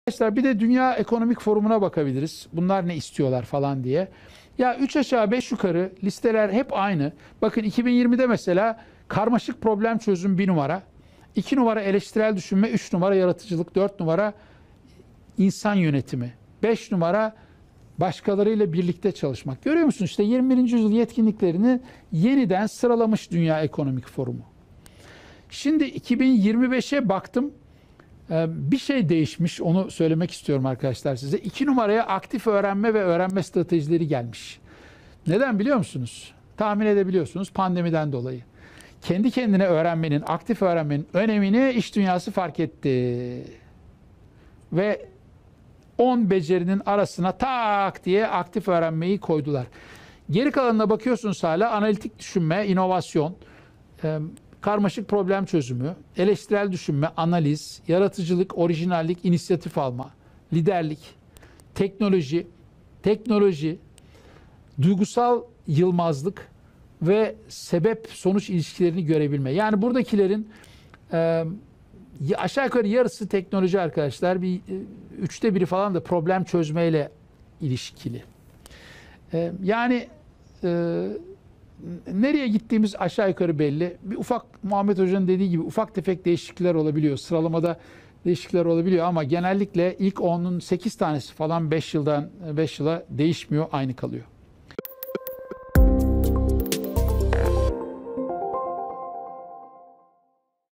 Arkadaşlar bir de Dünya Ekonomik Forumu'na bakabiliriz. Bunlar ne istiyorlar falan diye. Ya 3 aşağı 5 yukarı listeler hep aynı. Bakın 2020'de mesela karmaşık problem çözüm 1 numara. 2 numara eleştirel düşünme, 3 numara yaratıcılık, 4 numara insan yönetimi, 5 numara başkalarıyla birlikte çalışmak. Görüyor musun işte 21. yüzyıl yetkinliklerini yeniden sıralamış Dünya Ekonomik Forumu. Şimdi 2025'e baktım. Bir şey değişmiş, onu söylemek istiyorum arkadaşlar size. 2 numaraya aktif öğrenme ve öğrenme stratejileri gelmiş. Neden biliyor musunuz? Tahmin edebiliyorsunuz, pandemiden dolayı. Kendi kendine öğrenmenin, aktif öğrenmenin önemini iş dünyası fark etti. Ve 10 becerinin arasına tak diye aktif öğrenmeyi koydular. Geri kalanına bakıyorsunuz hala analitik düşünme, inovasyon, karmaşık problem çözümü, eleştirel düşünme, analiz, yaratıcılık, orijinallik, inisiyatif alma, liderlik, teknoloji, duygusal yılmazlık ve sebep-sonuç ilişkilerini görebilme. Yani buradakilerin aşağı yukarı yarısı teknoloji arkadaşlar. Bir 1/3 falan da problem çözmeyle ilişkili. Yani nereye gittiğimiz aşağı yukarı belli. Bir ufak Muhammed Hoca'nın dediği gibi ufak tefek değişiklikler olabiliyor. Sıralamada değişiklikler olabiliyor ama genellikle ilk 10'un 8 tanesi falan 5 yıla değişmiyor, aynı kalıyor.